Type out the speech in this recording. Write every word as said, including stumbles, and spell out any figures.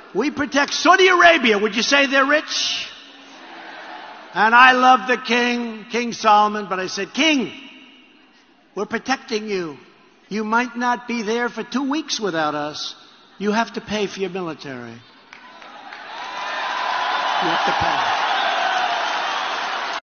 We protect Saudi Arabia. Would you say they're rich? And I love the king, King Solomon, but I said, King, we're protecting you. You might not be there for two weeks without us. You have to pay for your military. You have to pay.